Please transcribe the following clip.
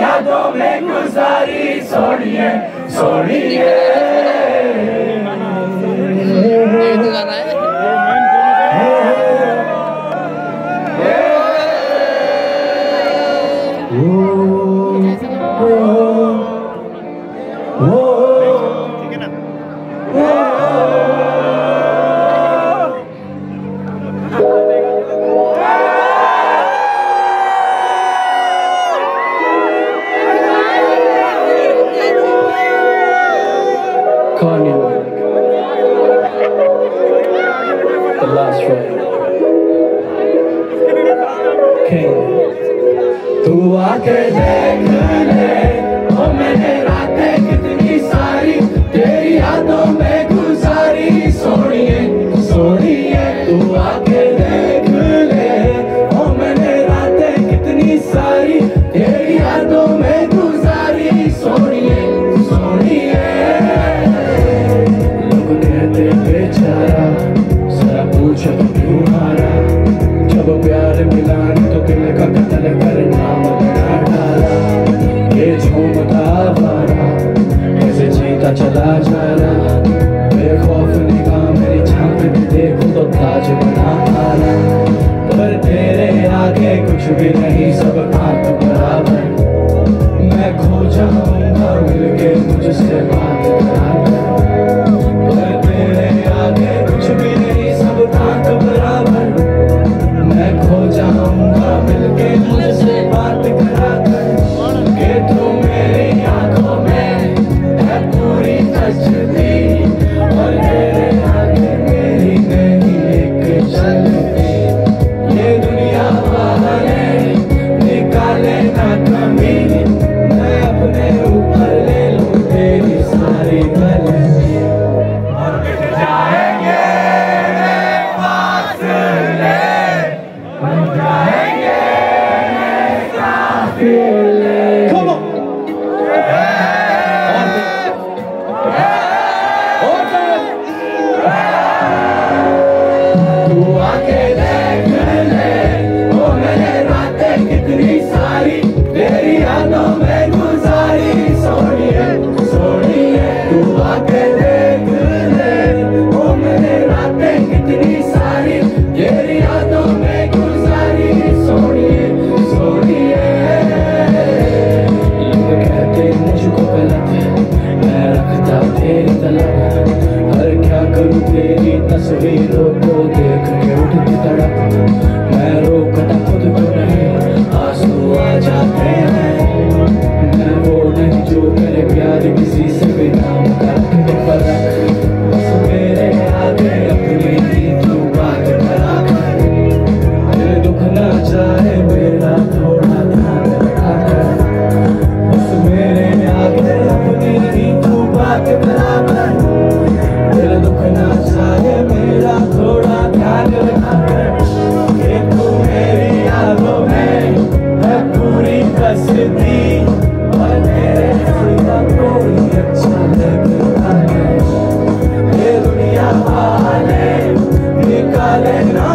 यादों में गुजारी सोनिए सोनिए। The last track. तू आके देख ले ओ मैंने रातें कितनी सारी तेरी यादों में गुजारी सोनिए सोनिए। तू आके देख ले ओ मैंने रातें कितनी सारी तेरी यादों में गुजारी सोनिए सोनिए। लोग कहते बेचारा जरा पूछो तो क्यों हारा, जब प्यार मिला तो दिल का कत्ल करना मना डाला। ये झूमता आवारा कैसे जीता चला जा रहा, बेखौफ निगाह मेरी झांक के देखो तो ताज बना आला। पर तेरे आगे कुछ भी नहीं सब आंख बराबर, मैं खो जाऊंगा मिलके मुझसे बात कराकर। पर तेरे आगे कुछ भी नहीं सब आंख बराबर, मैं खो जाऊंगा मिलके मुझसे बात कराकर। कि तू मेरी आंखों में है पूरी कश्ती और तेरे आगे मेरी नहीं एक चलती। ये दुनिया वाले निकाले ना कमी, मैं अपने ऊपर ले लूं तेरी सारी गलती। और मिट जाएंगे फासले, बन जाएंगे काफिले। तू आके देख ले ओ मैंने रातें कितनी सारी तेरी यादों में गुजारी सोनिए सोनिए। तू आके देख ले ओ मैंने रातें कितनी सारी तेरी यादों में गुजारी सोनिए सोनिए। लोग कहते मुझको गलत मैं रखता तेरी तलब, हर क्या करूं तेरी तस्वीरों को देख के उठती तड़प। मैं रोकता खुद को नहीं आंसू आ जाते हैं, मैं वो नहीं जो करे प्यार किसी से भी नाम करके फर्क। बस मेरे आगे अपनी ही तू बात करा कर, दिल दुख ना चाहे मेरा थोड़ा ध्यान रखा कर। बस मेरे आगे अपनी ही तू बात करा कर, दिल दुख ना चाहे मेरा थोड़ा ध्यान रखा कर। कि तू मेरी यादों में है पूरी बसती और तेरे सिवा कोई अच्छा लगता है। ये दुनिया वाले निकाले ना